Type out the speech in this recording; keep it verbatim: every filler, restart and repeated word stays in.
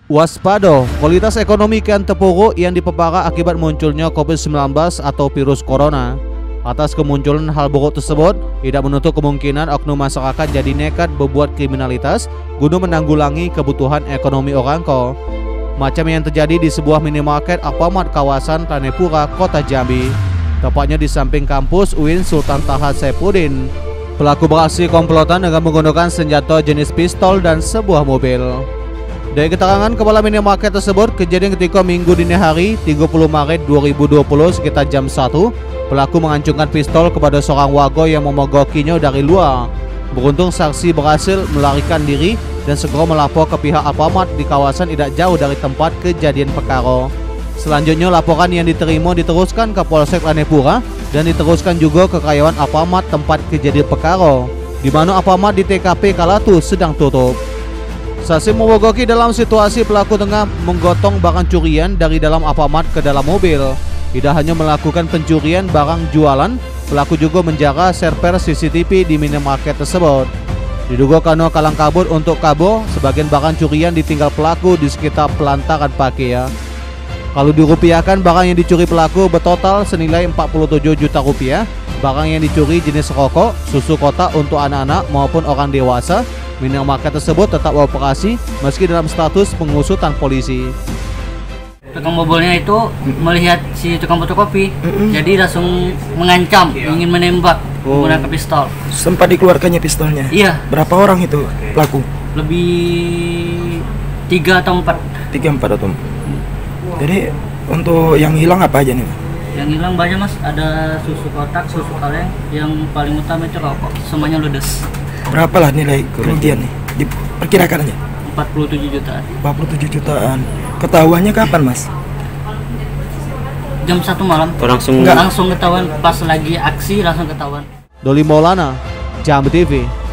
Waspada, kualitas ekonomi kian terpuruk yang diperparah akibat munculnya covid sembilan belas atau virus corona. Atas kemunculan hal buruk tersebut, tidak menutup kemungkinan oknum masyarakat jadi nekat berbuat kriminalitas guna menanggulangi kebutuhan ekonomi orang ko. Macam yang terjadi di sebuah minimarket Alfamart kawasan Tanepura, Kota Jambi, tepatnya di samping kampus U I N Sultan Taha Saifuddin. Pelaku beraksi komplotan dengan menggunakan senjata jenis pistol dan sebuah mobil. Dari keterangan kepala minimarket tersebut, kejadian ketika Minggu dini hari tiga puluh Maret dua ribu dua puluh sekitar jam satu, pelaku mengancungkan pistol kepada seorang warga yang memogokinya dari luar. Beruntung saksi berhasil melarikan diri dan segera melapor ke pihak Alfamart di kawasan tidak jauh dari tempat kejadian perkara. Selanjutnya laporan yang diterima diteruskan ke Polsek Tanepura dan diteruskan juga ke karyawan Alfamart tempat kejadian perkara, di mana Alfamart di T K P kala itu sedang tutup. Saksi memogoki dalam situasi pelaku tengah menggotong barang curian dari dalam Alfamart ke dalam mobil. Tidak hanya melakukan pencurian barang jualan, pelaku juga menjaga server C C T V di minimarket tersebut. Diduga karena kalang kabut untuk kabur, sebagian barang curian ditinggal pelaku di sekitar pelantaran parkir. Kalau dirupiahkan, barang yang dicuri pelaku bertotal senilai empat puluh tujuh juta rupiah. Barang yang dicuri jenis rokok, susu kotak untuk anak-anak maupun orang dewasa. Minimarket tersebut tetap beroperasi meski dalam status pengusutan polisi. Tukang bobolnya itu melihat si tukang fotokopi, mm-hmm. jadi langsung mengancam, ingin menembak oh. menggunakan pistol. Sempat dikeluarkannya pistolnya? Iya. Berapa orang itu pelaku? Lebih tiga atau empat. Tiga empat atau empat. Hmm. Jadi untuk yang hilang apa aja nih? Yang hilang banyak mas, ada susu kotak, susu kaleng, yang paling utama itu rokok, semuanya ludes. Berapalah nilai kerugian nih? Diperkirakan aja. empat puluh tujuh jutaan. empat puluh tujuh jutaan. Ketahuannya kapan, Mas? Jam satu malam. Langsung Enggak langsung ketahuan, pas lagi aksi langsung ketahuan. Doli Maulana, Jambi T V.